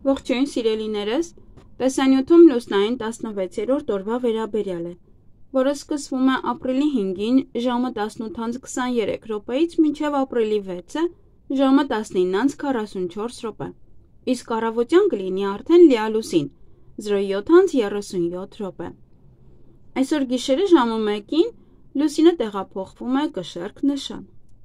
Ողջույն սիրելիներս, տեսանյութում լուսնային 16-րդ օրվա վերաբերյալ է, որը սկսվում է ապրիլի 5-ին ժամը 18:23 մինչև ապրիլի 6-ը ժամը 19:44, իսկ առավոտյան կլինի արդեն լիալուսին 07:37։ Այսօր գիշերը ժամը 1-ին լուսինը տեղափոխվում է կշեռք նշան։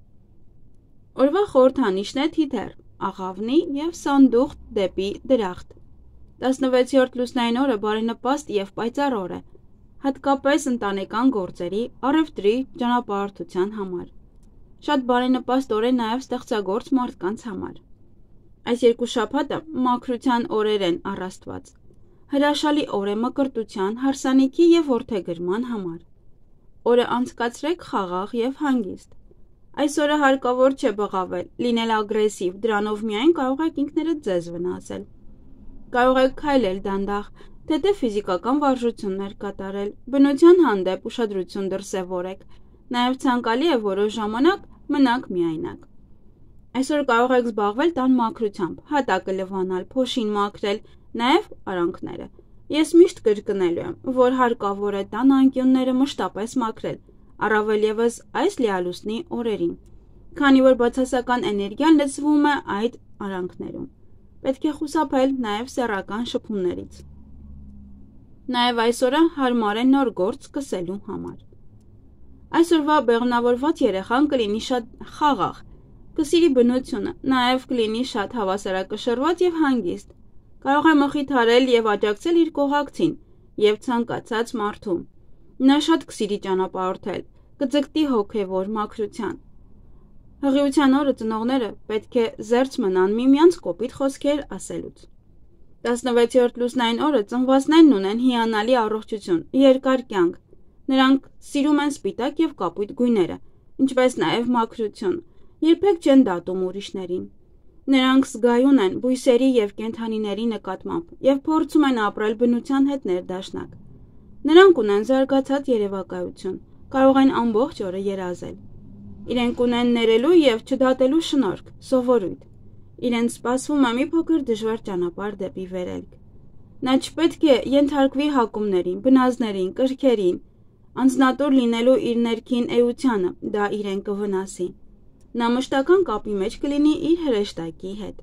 Օրվա խորհրդանիշն է թիթեռ, աղավնի և սանդուղք դեպի դրախտ։ 16-րդ լուսնային օրը բարենպաստ և պայծառ օր է, հատկապես ընտանեկան գործերի, առևտրի, ճանապարհորդության համար։ Շատ բարենպաստ օր է նաև ստեղծագործ մարդկանց համար։ Այս երկու շաբաթը մաքրության օրեր են առ Աստված։ Հրաշալի օր է մկրտության, հարսանիքի և որդեգրման համար։ Օրը անցկացրեք խաղաղ և հանգիստ։ Այս օրը հարկավոր չէ բղավել, լինել ագրեսիվ, դրանով միայն կարող եք ինքներդ ձեզ վնասել։ Կարող եք քայլել դանդաղ, թեթև ֆիզիկական վարժություններ կատարել, բնության հանդեպ ուշադրություն դրսևորեք, նաև ցանկալի է որոշ ժամանակ մնաք միայնակ։ Այսօր կարող եք զբաղվել տան մաքրությամբ, հատակը լվանալ, փոշին մաքրել, նաև արանքները։ Ես միշտ կրկնելու եմ, որ հարկավոր է տան անկյունները մշտապես մաքրել, առավել ևս այս լիալուսնի օրերին, քանի որ բացասական էներգիան լցվում է այդ արանքներում։ Պետք է խուսափել նաև սեռական շփումներից։ Նաև այսօրը հարմար է նոր գործ սկսելու համար։ Այսօրվա բեղմնավորված երեխան կլինի շատ խաղաղ, կսիրի բնությունը, նաև կլինի շատ հավասարակշռված և հանգիստ, կարող է մխիթարել և աջակցել իր կողակցին և ցանկացած մարդու։ Նա շատ կսիրի ճանապարհորդել, կձգտի հոգևոր մաքրության։ Հղիության օրը ծնողները պետք է զերծ մնան միմյանց կոպիտ խոսքեր ասելուց։ 16-րդ լուսնային օրը ծնվածներն ունեն հիանալի առողջություն, երկար կյանք։ Նրանք սիրում են սպիտակ և կապույտ գույները, ինչպես նաև մաքրություն, երբեք չեն դատում ուրիշներին։ Նրանք զգայուն են բույսերի և կենդանիների նկատմամբ և փորձում են ապրել բնության հետ ներդաշնակ։ Նրանք ունեն զարգացած երևակայություն, կարող են ամբողջ օրը երազել։ Իրենք ունեն ներելու և չդատելու շնորհք, սովորույթ։ Իրենց սպասվում է մի փոքր դժվար ճանապարհ դեպի վերելք։ Նա չպետք է ենթարկվի հակումներին, բնազդներին, կրքերին, անձնատուր լինելու իր ներքին էությանը, դա իրեն կվնասի։ Նա մշտական կապի մեջ կլինի իր հրեշտակի հետ։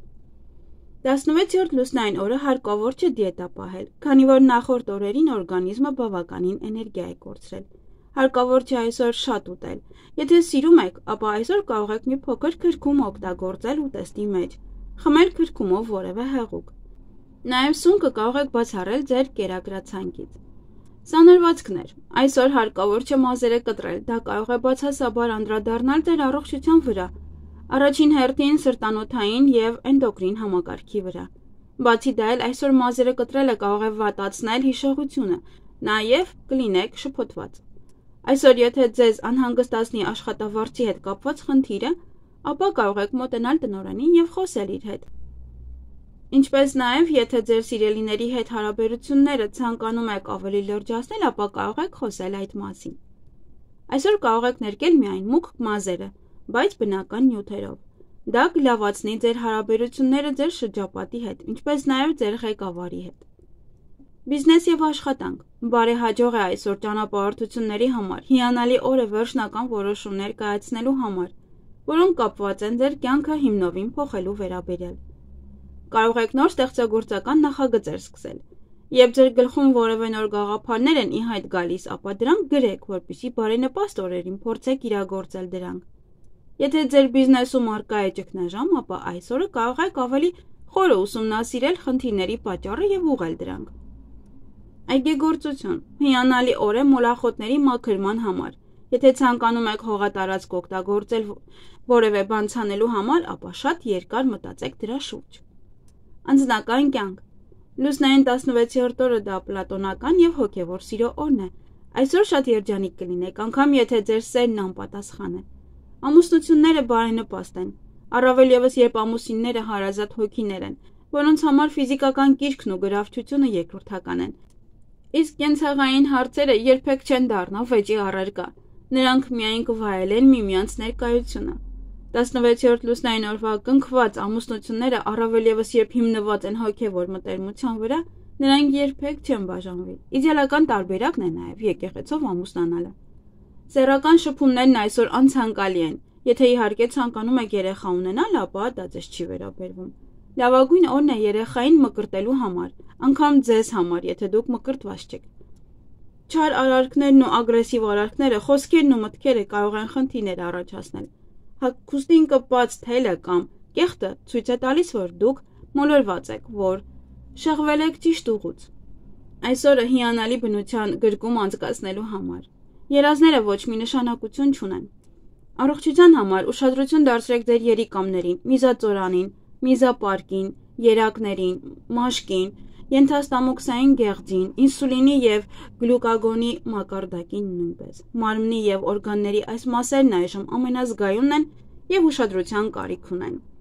16-րդ լուսնային օրը հարկավոր չէ դիետա պահել, քանի որ նախորդ օրերին օրգանիզմը բավականին էներգիա է կորցրել։ Հարկավոր չէ այսօր շատ ուտել։ Եթե սիրում եք, ապա այսօր կարող եք մի փոքր քրքում օգտագործել ուտեստի մեջ, խմել քրքումով որևէ հեղուկ։ Նաև սունկը կարող եք բացառել ձեր կերակրացանկից։ Սանրվածքներ։ Այսօր հարկավոր չէ մազերը կտրել, դա կարող է բացասաբար անդրադառնալ ձեր առողջության վրա, առաջին հերթին սրտանոթային և էնդոկրին համակարգի վրա։ Բացի դա էլ այսօր մազերը կտրելը կարող է վատացնել հիշողությունը, նաև կլինեք շփոթված։ Այսօր եթե ձեզ անհանգստացնի աշխատավարձի հետ կապված խնդիրը, ապա կարող եք մոտենալ տնօրենին և խոսել իր հետ։ Ինչպես նաև եթե ձեր սիրելիների հետ հարաբերությունները ցանկանում եք ավելի լրջացնել, ապա կարող եք խոսել այդ մասին։ Այսօր կարող եք ներկել միայն մուգ մազերը, բայց բնական նյութերով։ Դա կլավացնի ձեր հարաբերությունները ձեր շրջապատի հետ, ինչպես նաև ձեր ղեկավարի հետ։ Բիզնես և աշխատանք։ Բարեհաջող է այսօր ճանապարհորդությունների համար, հիանալի օր է վերջնական որոշումներ կայացնելու համար, որոնք կապված են ձեր կյանքը հիմնովին փոխելու վերաբերյալ։ Կարող եք նոր ստեղծագործական նախագծեր սկսել։ Երբ ձեր գլխում որևէ նոր գաղափարներ են ի հայտ գալիս, ապա դրանք գրեք, որպեսզի բարենպաստ օրերին փորձեք իրագործել դրանք։ Եթե ձեր բիզնեսում առկա է ճգնաժամ, ապա այսօրը կարող եք ավելի խորը ուսումնասիրել խնդիրների պատճառը և ուղղել դրանք։ Այգեգործություն։ Հիանալի օր է մոլախոտների մաքրման համար։ Եթե ցանկանում եք հողատարածք օգտագործել որևէ բան ցանելու համար, ապա շատ երկար մտածեք դրա շուրջ։ Անձնական կյանք։ Լուսնային 16-րդ օրը դա պլատոնական և հոգևոր սիրո օրն է։ Այսօր շատ երջանիկ կլինեք, անգամ եթե ձեր սերն անպատասխան է։ Ամուսնությունները բարենպաստ են, առավել ևս երբ ամուսինները հարազատ հոգիներ են, որոնց համար ֆիզիկական կիրքն ու գրավչությունը երկրորդական են։ Իսկ կենցաղային հարցերը երբեք չեն դառնա վեճի առարկա, նրանք միայն կվայելեն միմյանց ներկայությունը։ 16-րդ լուսնային օրվա կնքված ամուսնությունները առավել ևս երբ հիմնված են հոգևոր մտերմության վրա, նրանք երբեք չեն բաժանվի։ Իդեալական տարբերակն է նաև եկեղեցով ամուսնանալը։ Սեռական շփումներն այսօր անցանկալի են։ Եթե իհարկե ցանկանում եք երեխա ունենալ, ապա դա ձեզ չի վերաբերվում։ Լավագույն օրն է երեխային մկրտելու համար, անգամ ձեզ համար, եթե դուք մկրտված չեք։ Չար արարքներն ու ագրեսիվ արարքները, խոսքերն ու մտքերը կարող են խնդիրներ առաջացնել։ Հագուստին կպած թելը կամ կեղտը ցույց է տալիս, որ դուք մոլորված եք, որ շեղվել եք ճիշտ ուղուց։ Այսօրը հիանալի բնության գրկում անցկացնելու համար։ Երազները ոչ մի նշանակություն չունեն։ Առողջության համար ուշադրություն դարձրեք ձեր երիկամներին, միզածորանին, միզապարկին, երակներին, մաշկին, ենթաստամոքսային գեղձին, ինսուլինի և գլուկագոնի մակարդակին նույնպես։ Մարմնի և օրգանների այս մասերն այժմ ամենազգայունն են և ուշադրության կարիք ունեն։